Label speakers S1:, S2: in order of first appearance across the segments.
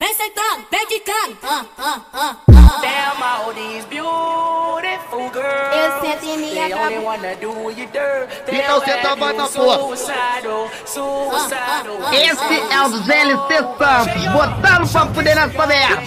S1: Vem sentando, vem quicando.
S2: Damn, all these beautiful girls.
S3: Eu sento em minha
S2: They only
S3: cama.
S2: wanna do you dirt.
S4: Então senta mais na porra.
S2: Suicidal.
S4: Esse é o dos LC Santos, botando pra fuder nessa merda.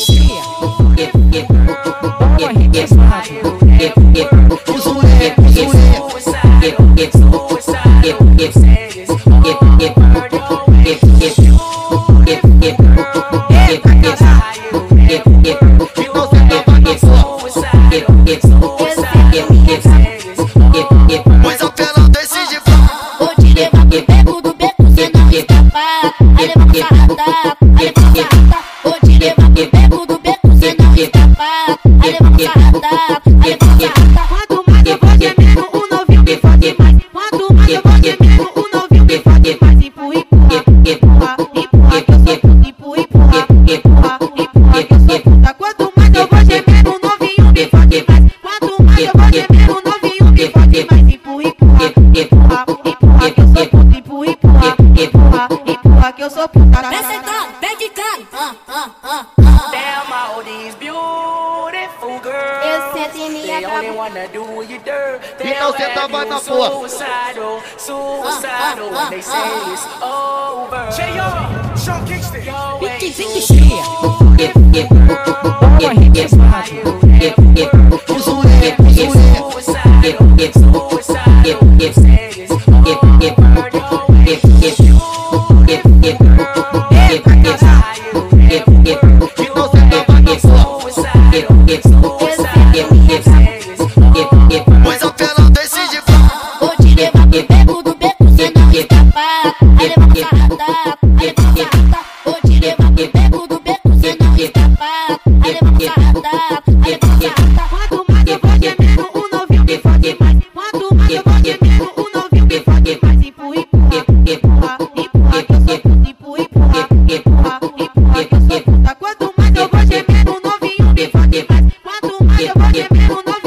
S1: Pois apelão decide falar. Vou te levar pro beco do beco, cê não escapa. Aí leva uma sarrada, aí leva uma sarrada. Vou te levar pro beco do beco, cê não escapa. Aí leva uma sarrada, aí leva uma sarrada.
S3: Quanto mais eu vou gemendo, o novinho me fode mais. Quanto mais eu vou gemendo, o novinho me fode mais. Empurra, empurra, empurra, que eu sou puta. Empurra, empurra, empurra, empurra, que eu sou puta. Quanto mais eu vou gemendo, o novinho me fode mais. Quanto mais eu vou gemendo, o novinho me fode mais. Empurra, empurra, empurra, empurra, que eu sou puta. Empurra, empurra, empurra, empurra, que eu sou puta.
S1: Vem sentando, vem quicando.
S2: Damn, all these beautiful girls.
S3: Eu sento em minha
S2: They only
S3: cama.
S2: wanna do you dirt.
S4: Então senta mais na porra.
S2: Suicidal, suicidal. When they say it's over. Sean Kingston.
S1: Pois apelão decide falar. Vou te levar pro beco do beco, cê não escapa. Aí leva uma sarrada, aí leva uma sarrada. Vou te levar pro beco do beco, cê não escapa. Aí leva uma sarrada, aí leva uma sarrada.
S3: Quanto mais eu vou gemendo, o novinho me fode mais. Quanto mais eu vou gemendo, o novinho me fode mais. Empurra, empurra, empurra, empurra, que eu sou puta. Empurra, empurra, empurra, empurra, que eu sou puta. Quanto mais eu vou gemendo, o novinho me fode mais. Quanto mais eu vou gemendo, o novinho